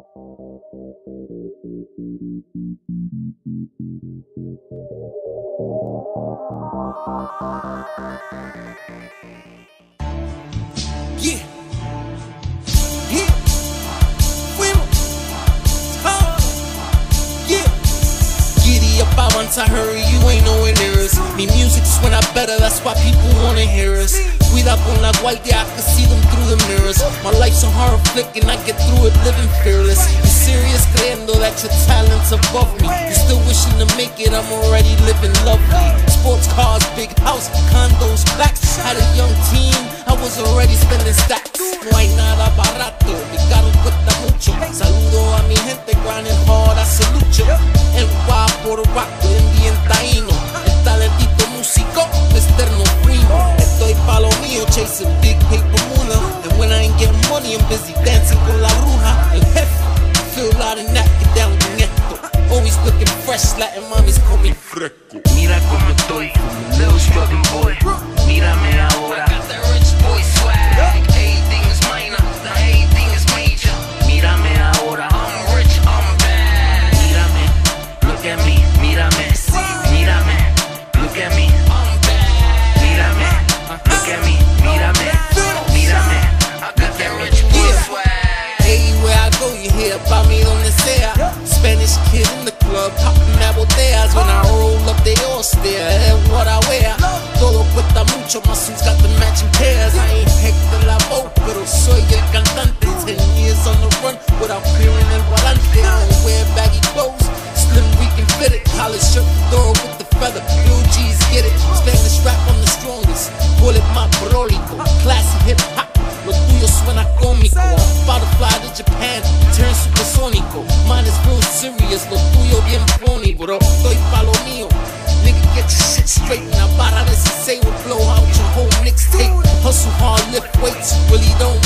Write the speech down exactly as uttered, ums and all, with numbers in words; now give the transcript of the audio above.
Yeah. Yeah. Fuimos. Oh. Yeah. Giddy up, I want to hurry, you ain't nowhere near us. Me music's when I better, that's why people wanna hear us. Cuida con la guardia, I can see them through the mirrors. My life's a horror flick and I get through it living fearless. You serious, creyendo that your talent's above me? You still wishing to make it, I'm already living lovely. Sports cars, big house, condos, blacks. Had a young team, I was already spending stacks. No hay nada barato, mi carro cuesta mucho. Saludo a mi gente grinding hard, I salute you. El guapo, rock, Indian taíno. El talentito músico, externo primo. Estoy pa' lo mío, chasing big paper mula. And when I ain't getting money, I'm busy dancing con la bruja. El jefe, feel loud and that, get down con esto. Always looking fresh, Latin mommies call me fresco. Mira como estoy, little struggling boy. Mírame ahora, got that rich boy swag. Everything is minor, everything is major. Mírame ahora, I'm rich, I'm bad. Mírame, look at me, mírame, mírame, look at me, I'm bad. Mírame, look at me, mírame, mírame, I got that rich boy swag. Everywhere I go, you hear about me donde sea. Spanish kid in the club, popping that botellas. When I roll up, they all stare at what I wear. Todo cuesta mucho, my suits got the matching pairs. I ain't Hector Lavoe, pero soy el cantante. Ten years on the run without clearing el volante. I don't wear baggy clothes, slim we can fit it. Collar shirt, thorough with the feather. Blue G's get it. Spanish rap, I'm the strongest. Call it my brolico. Classy hip hop. Lo tuyo suena cómico. I'm about to fly to Japan, turn supersónico. Mine is real serious, lo tuyo bien phony. Bro, estoy pa' lo mío. Nigga, get your shit straight. Now para de si say will blow out your whole mixtape. Hustle hard, lift weights, really don't